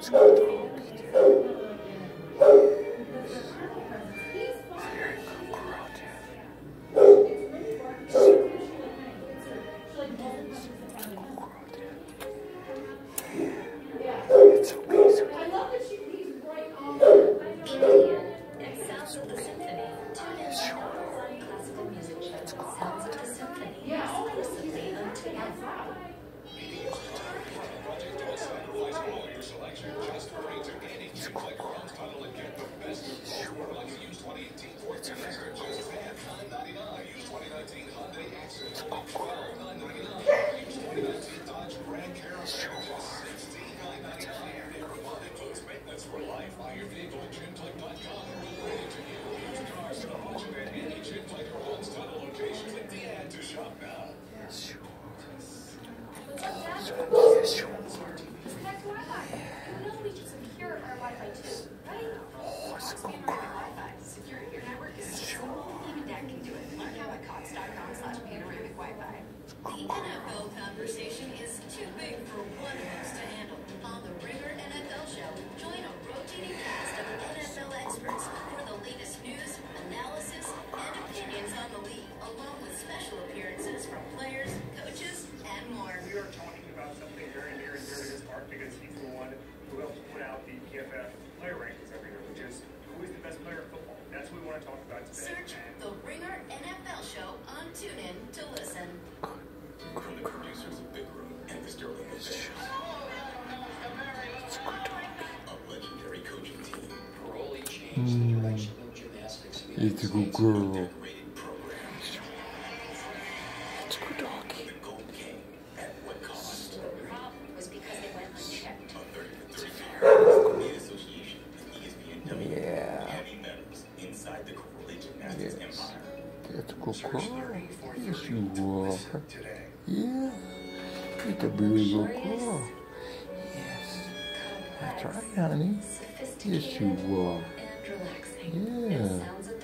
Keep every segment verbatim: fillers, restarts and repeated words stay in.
Mm, it's a good girl. It's a good doggy. Yeah. Yes. That's a good girl. Yes, you are. Yeah. It's a very good girl. Yes. That's right, honey. Yes, you are. Yeah.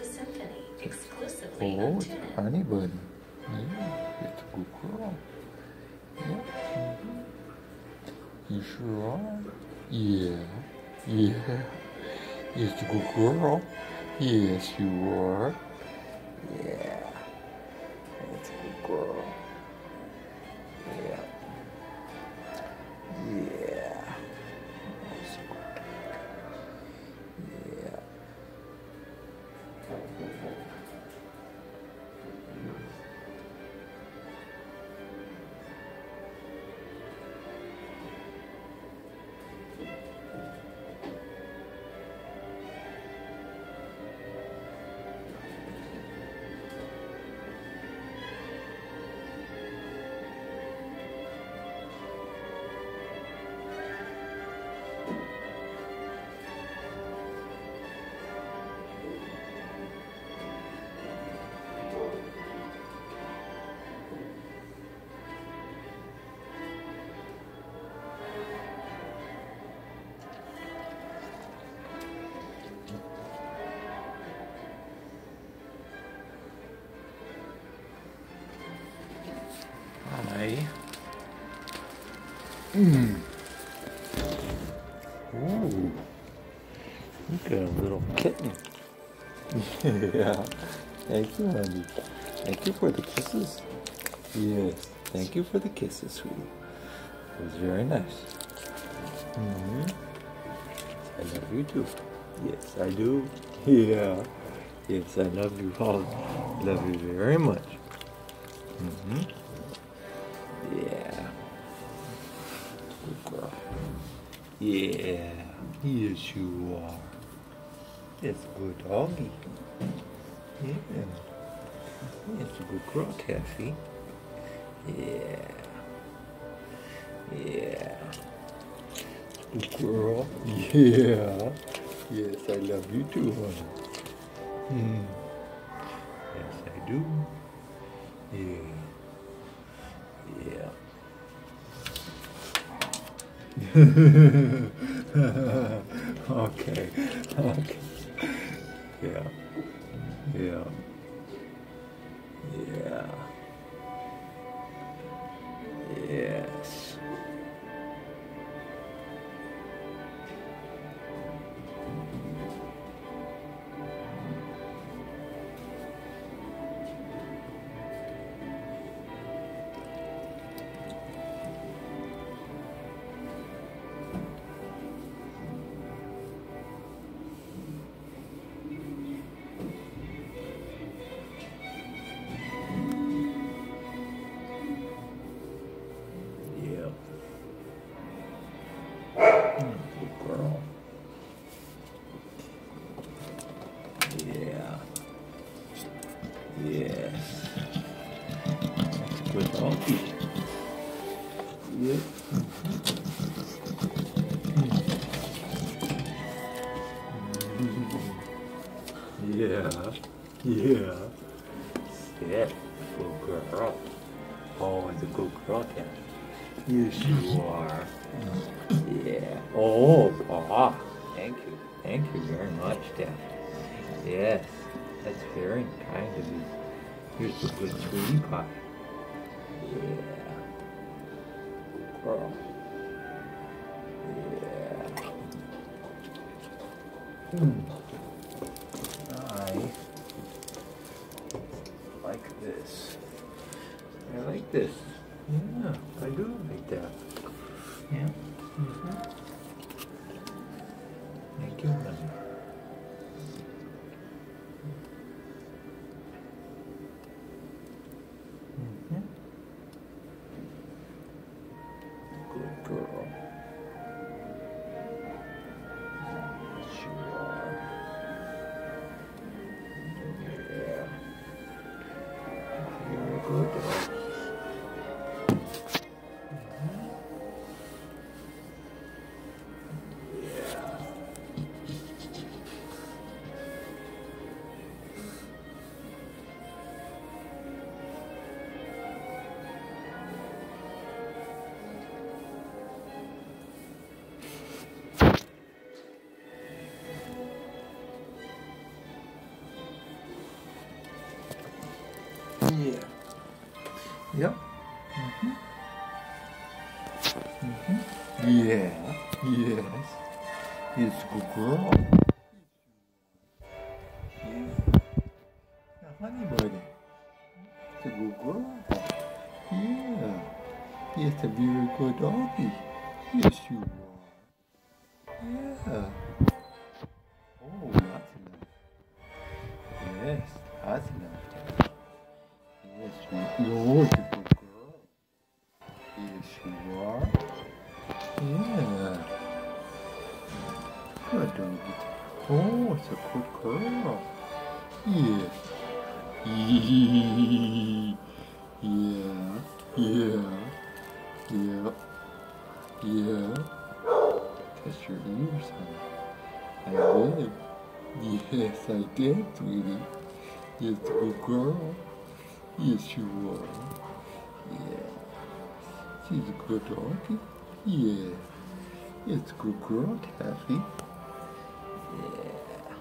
Oh, it's a honey bunny. Yeah, it's a good girl. Yeah. Mm-hmm. You sure are. Yeah. Yeah. It's a good girl. Yes, you are. Yeah. It's a good girl. Yeah. Yeah. That's good. Yeah. Hi. Mm. Ooh. Look at a little kitten. Yeah. Thank you, honey. Thank you for the kisses. Yes. Thank you for the kisses, sweetie. It was very nice. Mm-hmm. I love you too. Yes, I do. Yeah. Yes, I love you all. Love you very much. Mm-hmm. Yeah. Good girl. Yeah. Yes, you are. It's a good doggy. Yeah. It's a good girl, Taffy. Yeah. Yeah. Good girl. Yeah. Yes, I love you too, honey. Hmm. Yes, I do. Yeah. Yeah. Okay. Okay. Yeah. Yeah. Yeah. Yes. girl. Yeah. Yes. That's a good doggy. Yep. Yeah. Yeah. Sit. Good girl. Oh, it's a good girl, Cat. Yes, you are. Yeah. Oh, Paw. Thank you. Thank you very much, Dad. Yes. That's very kind of you. Here's the good sweetie pie. Yeah. Good girl. Yeah. Hmm. I like this. I like this. Yeah, I do like that. Yeah. Mm-hmm. Thank you, honey. Mm-hmm. Good girl. Yes, you are. Yeah. You're a good dog. Yeah. Yep. Mm-hmm. Mm-hmm. Yeah. Yes. Yes, good girl. Yeah. Now, honey buddy. It's a good girl. Yeah. Yes, a very good doggy. Yes, you are. Yeah. Oh, that's enough. Yes, that's enough. Yes, you are. It's a good girl. Yes, you are. Yeah. Good doggy. Oh, it's a good girl. Yeah. Yeah. Yeah. Yeah. Yeah. Touch your ears, honey. I did. Yes, I did, sweetie. Yes, good girl. Yes, you are. Yeah. She's a good doggy. Yeah. It's a good girl, Taffy. Yeah.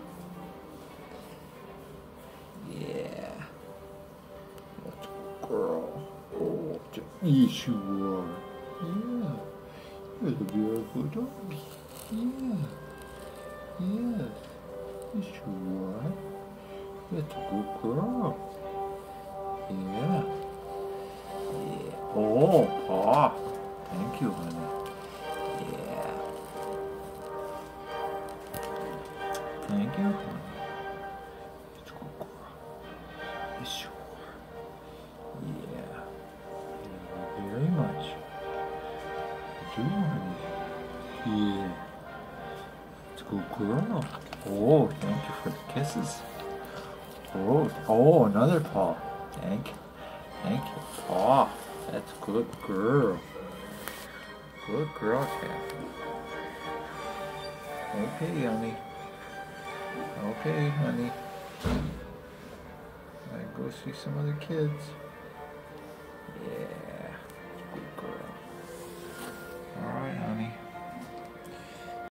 Yeah. That's a good girl. Oh, yes, you are. Yeah. You're a beautiful doggy. Yeah. Yes. Yes, you are. That's a good girl. Yeah. Yeah. Oh, Paw. Thank you, honey. Yeah. Thank you, honey. It's a good girl. Yes, you are. Yeah. Thank you very much. I do, honey. Yeah. It's a good girl. Oh, thank you for the kisses. Oh, oh, another paw. Thank you. Thank you. Paw. That's a good girl. Good girl, Kathy. Okay, honey. Okay, honey. I go see some other kids.